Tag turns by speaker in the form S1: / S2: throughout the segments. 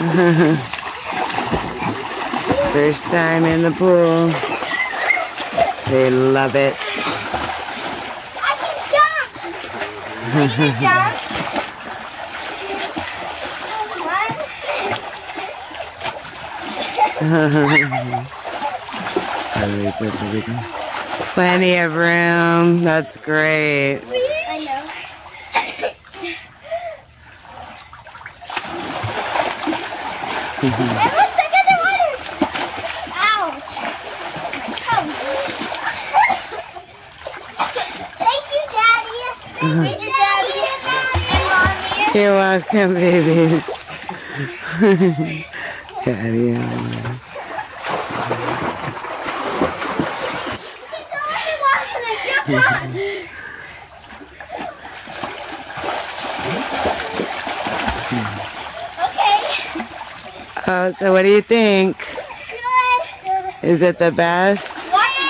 S1: First time in the pool. They love it.
S2: I can jump. I can jump.
S1: Plenty of room. That's great.
S2: I know. It looks like underwater. Ouch. Come. Thank you, Daddy. Thank you, Daddy. And Mommy.
S1: You're welcome, babies. Daddy.
S2: Okay.
S1: Oh, so what do you think?
S2: Good.
S1: Is it the best?
S2: Yes.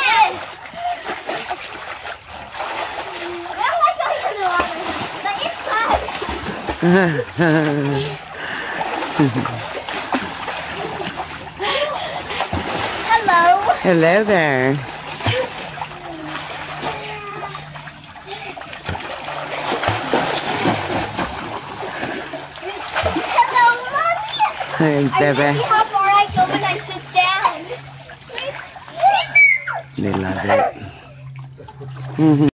S2: I don't like going underwater, but it's fun. Hello.
S1: Hello there.
S2: Hello, Mommy.
S1: Hi,
S2: I see
S1: Bebe.
S2: how far I go when I sit down.
S1: They love it.